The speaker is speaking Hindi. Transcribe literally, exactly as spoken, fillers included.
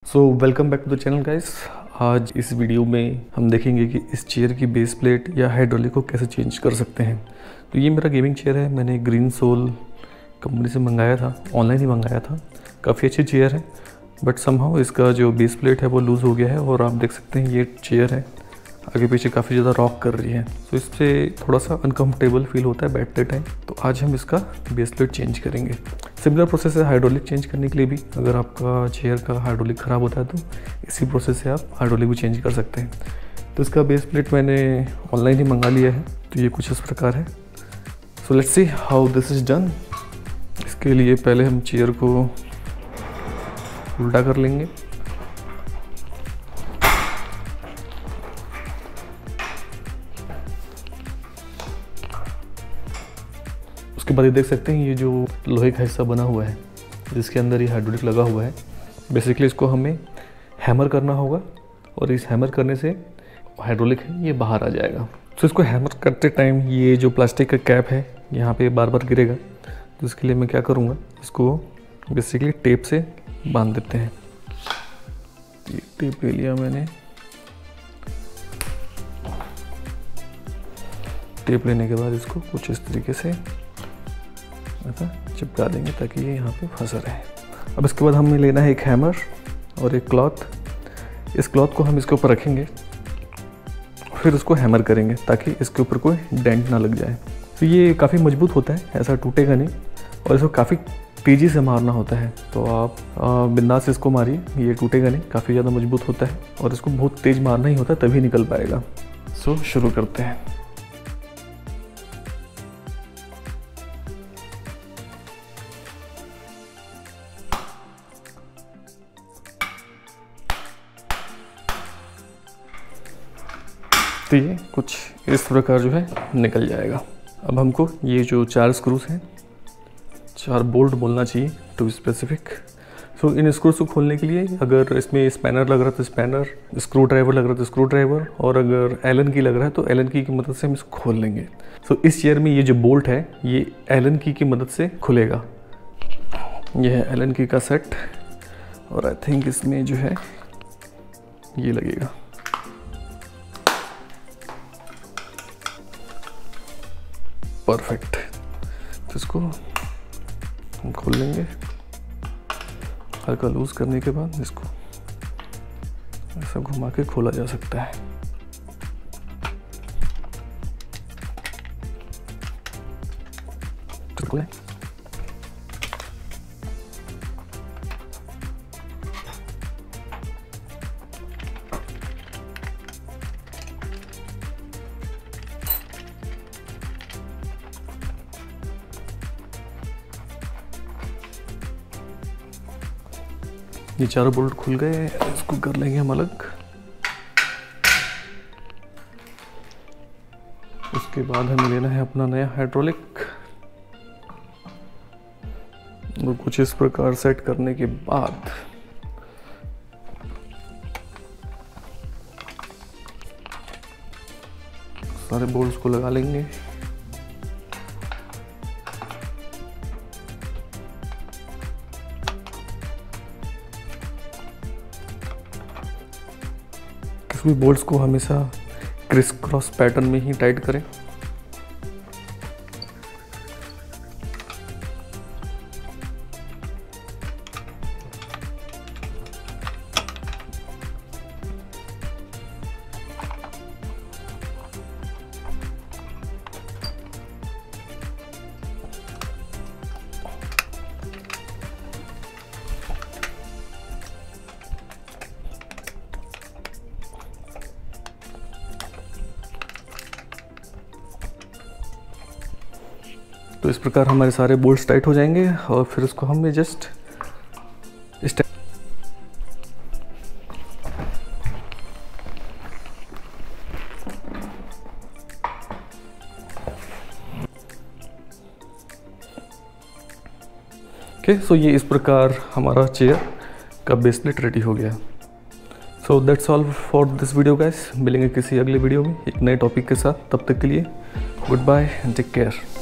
So welcome back to the channel guys. आज इस वीडियो में हम देखेंगे कि इस चेयर की बेस प्लेट या हाइड्रोलिक को कैसे चेंज कर सकते हैं। तो ये मेरा गेमिंग चेयर है, मैंने ग्रीन सोल कंपनी से मंगाया था, ऑनलाइन ही मंगाया था। काफ़ी अच्छी चेयर है, बट समहाउ इसका जो बेस प्लेट है वो लूज़ हो गया है और आप देख सकते हैं ये चेयर है आगे पीछे काफ़ी ज़्यादा रॉक कर रही है। तो इससे थोड़ा सा अनकंफर्टेबल फील होता है बैठते टाइम। तो आज हम इसका बेस प्लेट चेंज करेंगे। सिमिलर प्रोसेस है हाइड्रोलिक चेंज करने के लिए भी। अगर आपका चेयर का हाइड्रोलिक ख़राब होता है तो इसी प्रोसेस से आप हाइड्रोलिक भी चेंज कर सकते हैं। तो इसका बेस प्लेट मैंने ऑनलाइन ही मंगा लिया है। तो ये कुछ इस प्रकार है। So let's see how this is done. इसके लिए पहले हम चेयर को उल्टा कर लेंगे। उसके बाद ये देख सकते हैं ये जो लोहे का हिस्सा बना हुआ है जिसके अंदर ये हाइड्रोलिक लगा हुआ है, बेसिकली इसको हमें हैमर करना होगा और इस हैमर करने से हाइड्रोलिक है ये बाहर आ जाएगा। तो इसको हैमर करते टाइम ये जो प्लास्टिक का कैप है यहाँ पे बार बार गिरेगा। तो इसके लिए मैं क्या करूँगा, इसको बेसिकली टेप से बांध देते हैं। ये टेप ले लिया मैंने। टेप लेने के बाद इसको कुछ इस तरीके से ऐसा चिपका देंगे ताकि ये यहाँ पे फंसा रहे। अब इसके बाद हमें लेना है एक हैमर और एक क्लॉथ। इस क्लॉथ को हम इसके ऊपर रखेंगे, फिर उसको हैमर करेंगे ताकि इसके ऊपर कोई डेंट ना लग जाए। तो ये काफ़ी मजबूत होता है, ऐसा टूटेगा नहीं और इसको काफ़ी तेज़ी से मारना होता है। तो आप बिंदास इसको मारिए, ये टूटेगा नहीं, काफ़ी ज़्यादा मजबूत होता है और इसको बहुत तेज़ मारना ही होता है तभी निकल पाएगा। सो शुरू करते हैं। तो ये कुछ इस प्रकार जो है निकल जाएगा। अब हमको ये जो चार स्क्रूज हैं, चार बोल्ट बोलना चाहिए टू स्पेसिफिक। सो इन स्क्रूज को खोलने के लिए अगर इसमें स्पैनर लग रहा है तो स्पैनर, स्क्रू ड्राइवर लग रहा है तो स्क्रू ड्राइवर, और अगर एलन की लग रहा है तो एलन की की मदद से हम इसको खोल लेंगे। सो so, इस चेयर में ये जो बोल्ट है ये एलन की की मदद से खुलेगा। ये है एलन की का सेट और आई थिंक इसमें जो है ये लगेगा। परफेक्ट। तो इसको हम खोल लेंगे। हल्का लूज करने के बाद इसको ऐसा घुमा के खोला जा सकता है। तो खोलें। ये चारों बोल्ट खुल गए, इसको कर लेंगे हम अलग। उसके बाद हमें लेना है अपना नया हाइड्रोलिक और कुछ इस प्रकार सेट करने के बाद सारे बोल्ट्स को लगा लेंगे। इसमें बोल्ट्स को हमेशा क्रिस क्रॉस पैटर्न में ही टाइट करें। तो इस प्रकार हमारे सारे बोल्ट्स टाइट हो जाएंगे और फिर उसको हमें जस्ट इस टाइप ओके। सो ये इस प्रकार हमारा चेयर का बेस प्लेट रेडी हो गया। So that's all for this video guys. मिलेंगे किसी अगले वीडियो में एक नए टॉपिक के साथ। तब तक के लिए goodbye and take care.